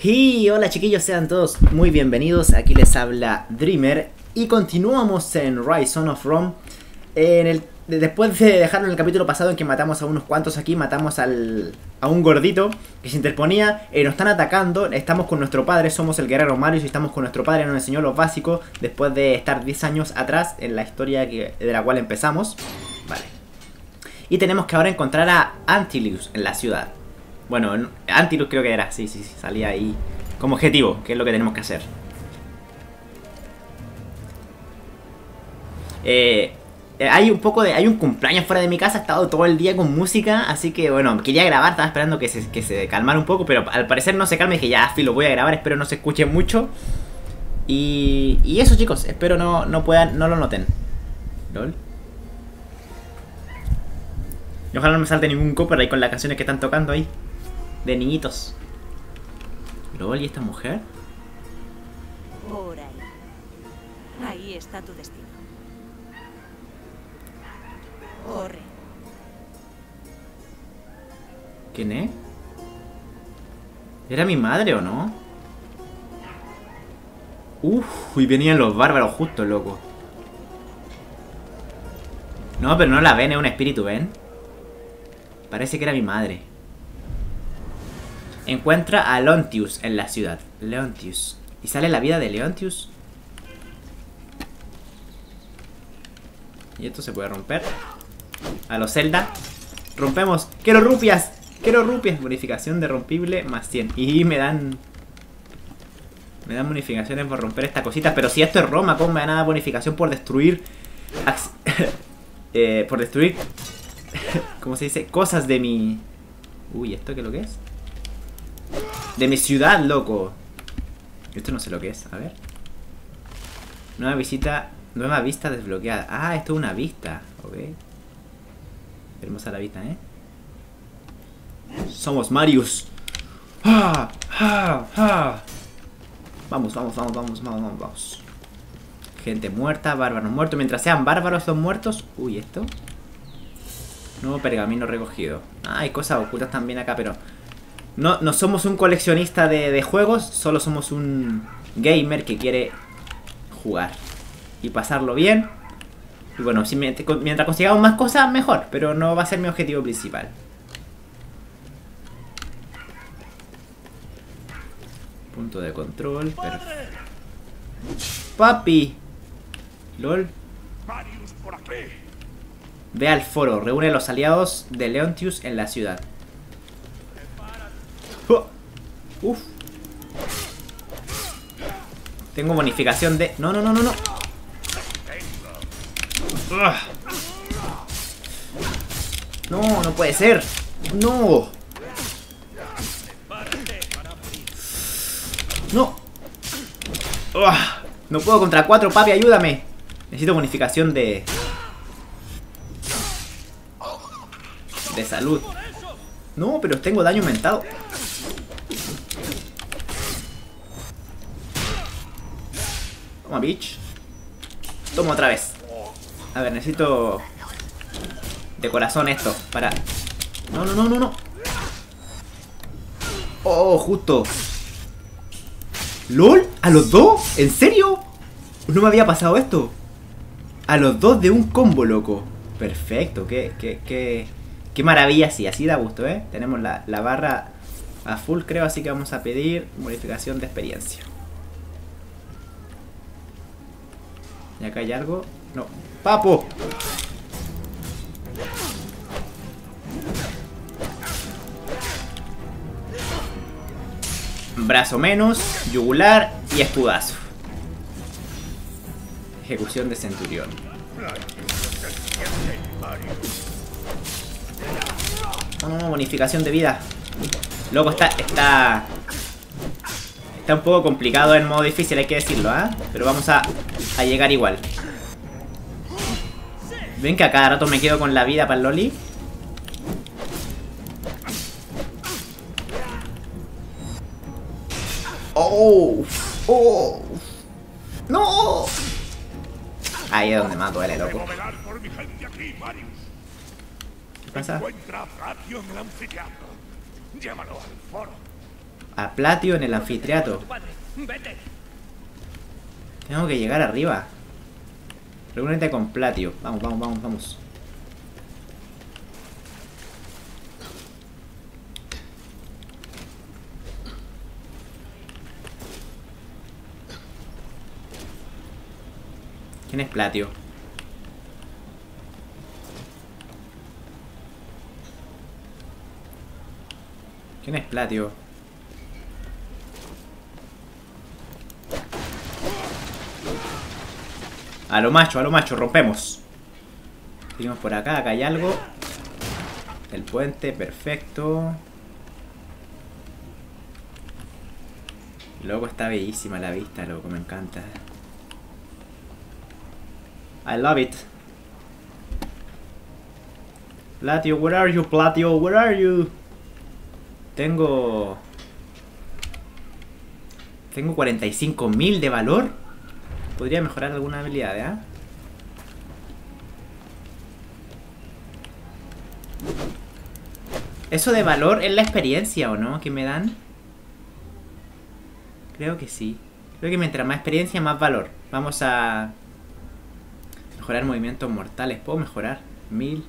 Y hola chiquillos, sean todos muy bienvenidos. Aquí les habla Dreamer y continuamos en Rise Son of Rome. Después de dejarlo en el capítulo pasado en que matamos a unos cuantos aquí, matamos a un gordito que se interponía. Nos están atacando, estamos con nuestro padre, somos el guerrero Marius y estamos con nuestro padre. Nos enseñó lo básico después de estar 10 años atrás en la historia de la cual empezamos. Vale. Y tenemos que ahora encontrar a Antilus en la ciudad. Bueno, Antilus creo que era, sí, salía ahí como objetivo, que es lo que tenemos que hacer. Hay un cumpleaños fuera de mi casa, he estado todo el día con música, así que bueno, quería grabar, estaba esperando que se calmara un poco, pero al parecer no se calma y dije ya, lo voy a grabar, espero no se escuche mucho. Y eso chicos, espero no lo noten. ¿Lol? Y ojalá no me salte ningún copyright con las canciones que están tocando ahí. De niñitos. ¿Lol? ¿Y esta mujer? Por ahí. Ahí está tu destino. Corre. ¿Quién es? ¿Era mi madre o no? Y venían los bárbaros justo, loco. No, pero no la ven, es un espíritu, ¿ven? Parece que era mi madre. Encuentra a Leontius en la ciudad. Leontius. ¿Y sale la vida de Leontius? Y esto se puede romper. A los Zelda. Rompemos. ¡Quiero rupias! ¡Quiero rupias! Bonificación de rompible más 100. Y me dan bonificaciones por romper esta cosita. Pero si esto es Roma, ¿cómo me dan nada bonificación por destruir? Por destruir... ¿Cómo se dice? Cosas de mi... Uy, ¿esto qué es lo que es? De mi ciudad, loco. Esto no sé lo que es, a ver. Nueva vista desbloqueada. Ah, esto es una vista, ok. Hermosa la vista, ¿eh? Somos Marius. Vamos. Gente muerta, bárbaros muertos. Mientras sean bárbaros son muertos. Uy, ¿esto? Nuevo pergamino recogido. Hay cosas ocultas también acá, pero... No somos un coleccionista de juegos, solo somos un gamer que quiere jugar y pasarlo bien. Y bueno, mientras consigamos más cosas, mejor, pero no va a ser mi objetivo principal. Punto de control. Perfecto. Papi. LOL. Ve al foro, reúne a los aliados de Leontius en la ciudad. Uf. Tengo bonificación de... No. No puede ser. No. No puedo contra 4, papi, ayúdame. Necesito bonificación de salud. No, pero tengo daño aumentado. Toma, bitch. Toma otra vez. A ver, necesito de corazón esto para... No. Oh, justo. ¿LOL? ¿A los dos? ¿En serio? No me había pasado esto. A los dos de un combo, loco. Perfecto, qué maravilla, sí, así da gusto, ¿eh? Tenemos la barra a full, creo, así que vamos a pedir modificación de experiencia. ¿Y acá hay algo? No. ¡Papo! Brazo menos, yugular y escudazo. Ejecución de centurión. No, bonificación de vida. Loco, está un poco complicado en modo difícil, hay que decirlo, ¿ah? Pero vamos a llegar igual. ¿Ven que a cada rato me quedo con la vida para el loli? ¡No! Ahí es donde mato a él, loco. ¿Qué pasa? a Platio en el anfiteatro. Tengo que llegar arriba. Reúnete con Platio. Vamos, vamos, vamos, vamos. ¿Quién es Platio? ¿Quién es Platio? A lo macho, rompemos. Seguimos por acá, acá hay algo. El puente, perfecto. Loco, está bellísima la vista, loco, me encanta. I love it. Platio, where are you, Platio? Where are you? Tengo 45.000 de valor. Podría mejorar alguna habilidad, ¿eh? ¿Eso de valor es la experiencia o no? ¿Que me dan? Creo que sí. Creo que mientras más experiencia, más valor. Vamos a mejorar movimientos mortales. ¿Puedo mejorar? 1000.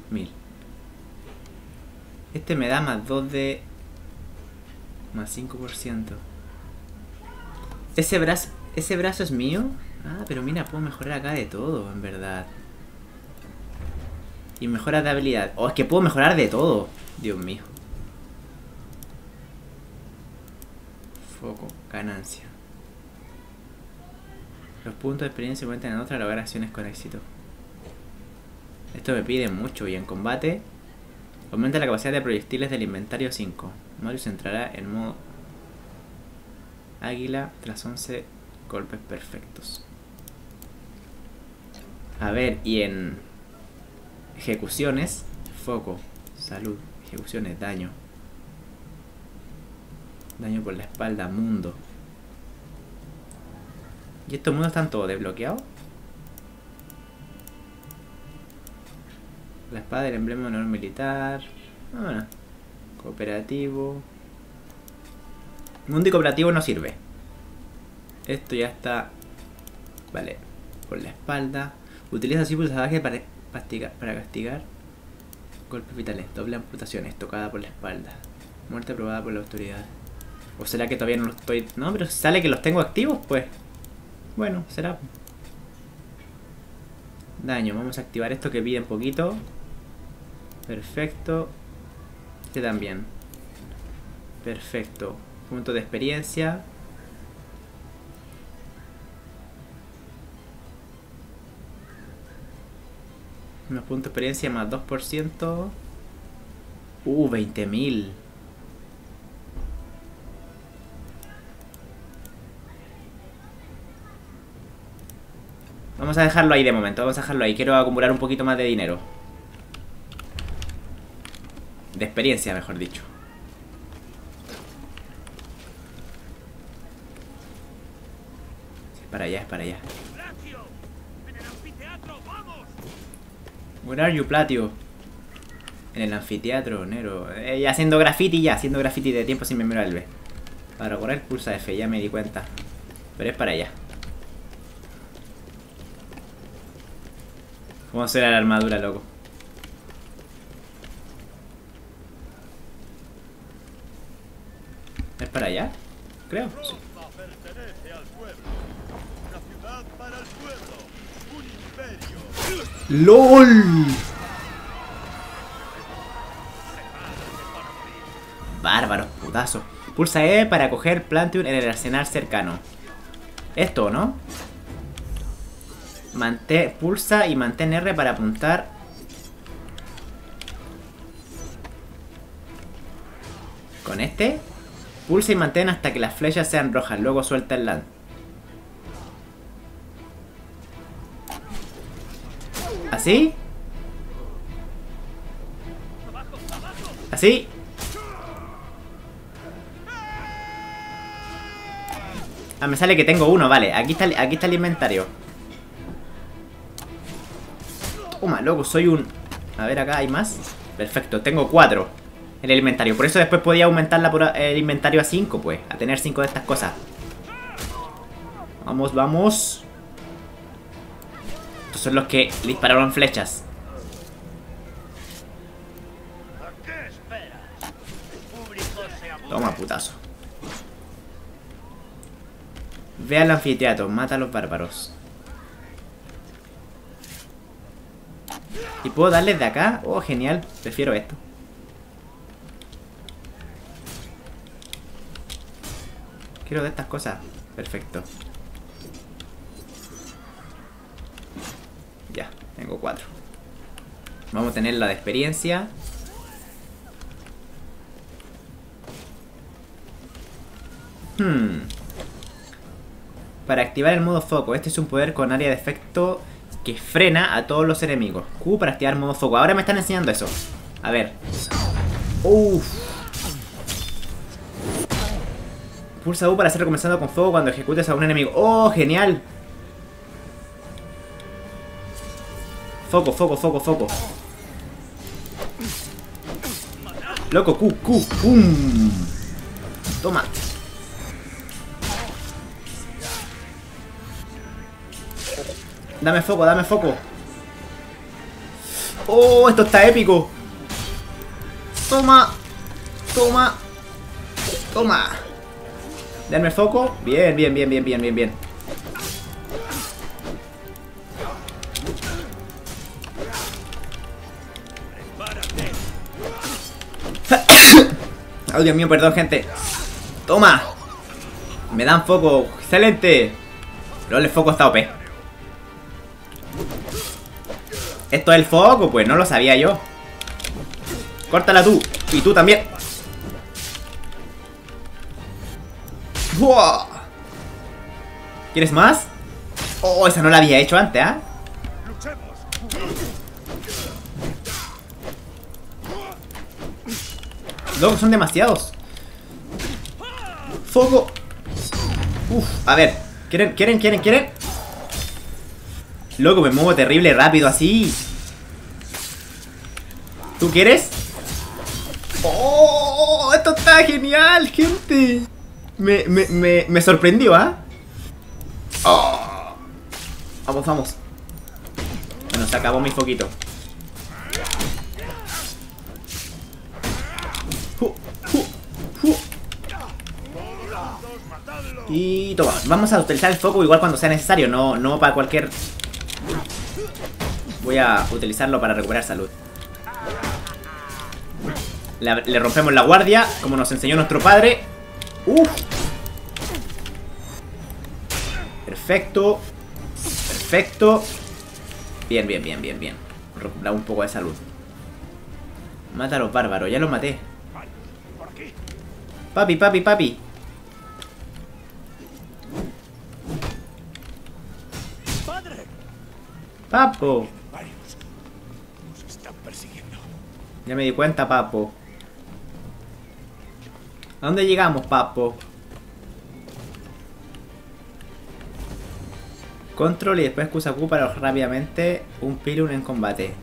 Este me da más 2 de... más 5%. ¿Ese brazo es mío? Ah, pero mira, puedo mejorar acá de todo, en verdad. Y mejoras de habilidad. Oh, es que puedo mejorar de todo. Dios mío. Foco, ganancia. Los puntos de experiencia aumentan en otra lograr acciones con éxito. Esto me pide mucho. Y en combate aumenta la capacidad de proyectiles del inventario 5. Marius entrará en modo águila tras 11 golpes perfectos. A ver, y en ejecuciones, foco, salud, ejecuciones, daño. Daño por la espalda, mundo. ¿Y estos mundos están todos desbloqueados? La espada del emblema de honor militar. Ah, bueno. Cooperativo. Mundo y cooperativo no sirve. Esto ya está. Vale. Por la espalda. Utiliza símbolos salvajes para castigar golpes vitales. Doble amputaciones. Tocada por la espalda. Muerte aprobada por la autoridad. ¿O será que todavía no los estoy...? No, pero sale que los tengo activos, pues. Bueno, será. Daño. Vamos a activar esto que pide un poquito. Perfecto. Este también. Perfecto. Punto de experiencia. Unos puntos de experiencia más 2%. 20.000. Vamos a dejarlo ahí de momento. Vamos a dejarlo ahí. Quiero acumular un poquito más de dinero. De experiencia, mejor dicho. Es para allá, es para allá. Where are you, Platio? En el anfiteatro, Nero. Haciendo graffiti haciendo graffiti de tiempos inmemorables. Para correr pulsa F, ya me di cuenta. Pero es para allá. ¿Cómo será la armadura, loco? ¿Es para allá? Creo. Sí. ¡LOL! Bárbaros, putazos. Pulsa E para coger Plantium en el arsenal cercano. Esto, ¿no? Pulsa y mantén R para apuntar. Con este. Pulsa y mantén hasta que las flechas sean rojas. Luego suelta el lance. ¿Así? ¿Así? Ah, me sale que tengo uno, vale. Aquí está el inventario. Loco, soy un... A ver, acá hay más. Perfecto, tengo 4. el inventario. Por eso después podía aumentar el inventario a 5, pues. A tener 5 de estas cosas. Vamos, vamos. Estos son los que le dispararon flechas. Toma, putazo. Ve al anfiteatro, mata a los bárbaros. ¿Y puedo darles de acá? Oh, genial. Prefiero esto. Quiero de estas cosas. Perfecto. Ya, tengo 4. Vamos a tener la de experiencia. Para activar el modo foco. Este es un poder con área de efecto que frena a todos los enemigos. Q para activar el modo foco. Ahora me están enseñando eso. A ver. Uff. Pulsa U para ser recompensado con fuego cuando ejecutes a un enemigo. ¡Oh, genial! Foco, foco, foco, foco. Loco, Q, Q. ¡Pum! Toma. Dame foco, dame foco. ¡Oh, esto está épico! Toma. Toma. Toma. Dame foco. Bien, bien, bien, bien, bien, bien, bien. Oh, Dios mío, perdón, gente. Toma. Me dan foco. Excelente. LOL, el foco está OP. Esto es el foco, pues no lo sabía yo. Córtala tú. Y tú también. ¡Wow! ¿Quieres más? Oh, esa no la había hecho antes, ¿ah? Loco, son demasiados. Foco. Uf, a ver. ¿Quieren? Loco, me muevo terrible rápido así. ¿Tú quieres? ¡Oh! Esto está genial, gente. Me sorprendió, ¿ah? Oh. Vamos, vamos. Bueno, se acabó mi foquito. Y toma, vamos a utilizar el foco igual cuando sea necesario, no para cualquier... Voy a utilizarlo para recuperar salud. Le rompemos la guardia, como nos enseñó nuestro padre. ¡Uf! Perfecto. Perfecto. Bien, bien, bien, bien, bien. Recuperamos un poco de salud. Mata a los bárbaros, ya los maté. Papi, papi, papi. Papo. Nos están persiguiendo. Ya me di cuenta, papo. ¿A dónde llegamos, papo? Control y después usa Q para rápidamente un Pilum en combate.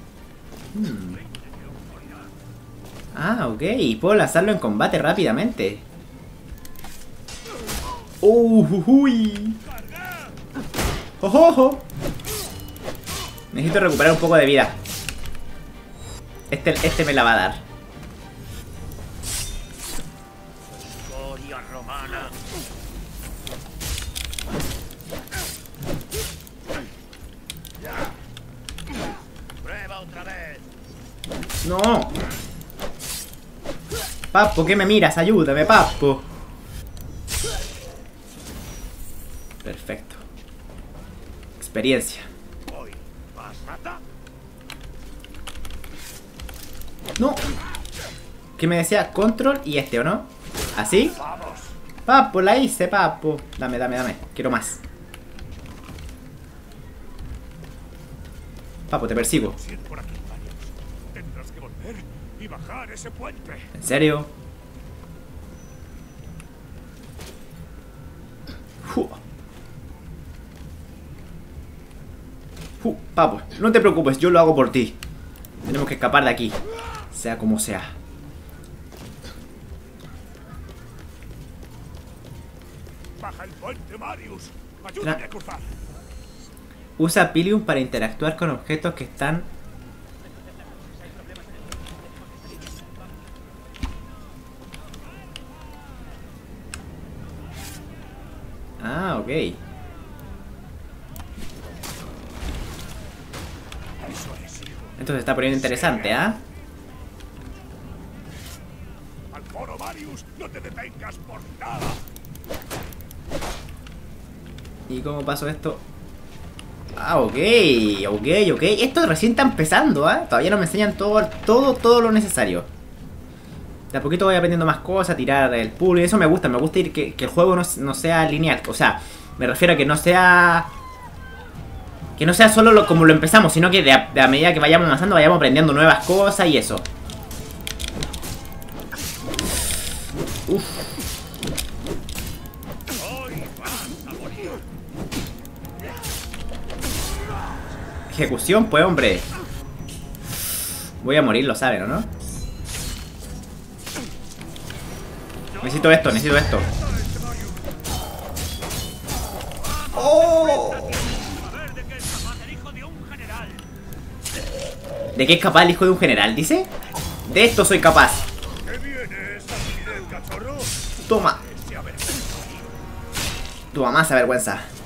Ah, ok. Puedo lanzarlo en combate rápidamente. ¡Uy! ¡Ojo! Necesito recuperar un poco de vida. Este me la va a dar. Gloria romana. Prueba otra vez. ¡No! Papo, ¿qué me miras? Ayúdame, papo. Perfecto. Experiencia. Hoy vas rata. No. ¿Qué me decía? Control y este, ¿o no? ¿Así? Vamos. Papo, la hice, papo. Dame, dame, dame. Quiero más. Papo, te persigo. Si es por aquí, varios. Tendrás que volver y bajar ese puente. ¿En serio? Papo, no te preocupes, yo lo hago por ti. Tenemos que escapar de aquí. Sea como sea. Baja el puente, Marius. Ayúdame a cruzar. Usa Pilium para interactuar con objetos que están... Ah, ok. Eso es, hijo. Esto se está poniendo interesante, ¿ah? Al foro, Marius. No te detengas por nada. ¿Y cómo pasó esto? Ah, ok. Esto recién está empezando, ¿ah? Todavía no me enseñan todo lo necesario. De a poquito voy aprendiendo más cosas, tirar el pool, y eso me gusta ir que el juego no sea lineal. O sea, me refiero a que no sea... Que no sea solo como lo empezamos, sino que de a medida que vayamos avanzando vayamos aprendiendo nuevas cosas y eso. Uff. Ejecución, pues, hombre. Voy a morir, lo saben, ¿o no? Necesito esto. ¡Oh! ¿De qué es capaz el hijo de un general, dice? De esto soy capaz. ¿Qué viene esa timidez, cachorro? Toma. Ese avergonzado. Tu mamá se avergüenza.